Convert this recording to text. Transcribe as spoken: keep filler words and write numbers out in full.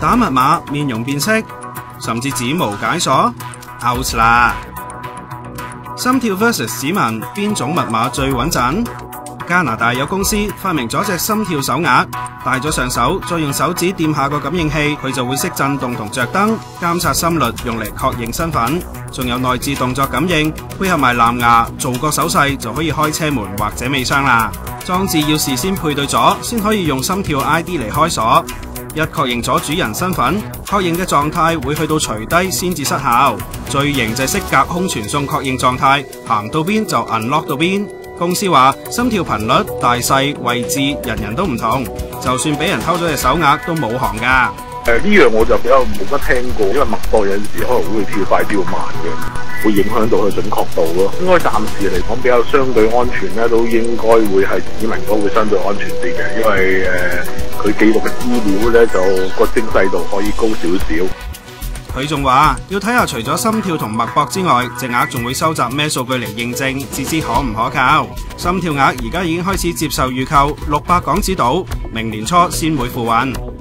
打密碼、面容辨識，甚至指模解鎖 out 啦！心跳 versus 指紋，邊種密碼最穩陣？加拿大有公司發明咗隻心跳手鐲，戴咗上手，再用手指掂下個感應器，佢就會識震動同着燈，監察心率，用嚟確認身份。仲有內置動作感應，配合埋藍牙，做個手勢就可以開車門或者尾箱啦。裝置要事先配對咗，先可以用心跳 I D 嚟開鎖。一確認咗主人身份，確認嘅狀態會去到除低先至失效。最型就係識隔空傳送確認狀態，行到邊就 unlock 到邊。公司話心跳頻率、大細、位置，人人都唔同，就算俾人偷咗隻手鐲都冇行噶。 誒呢樣我就比較冇乜聽過，因為脈搏有陣時可能會跳快跳慢嘅，會影響到佢準確度咯。應該暫時嚟講比較相對安全咧，都應該會係指紋嗰會相對安全啲嘅，因為誒佢、呃、記錄嘅資料咧就個精細度可以高少少。 佢仲話要睇下除咗心跳同脈搏之外，隻鐲仲會收集咩數據嚟認證，至知可唔可靠。心跳鐲而家已經開始接受預購，六百港紙到，明年初先會付運。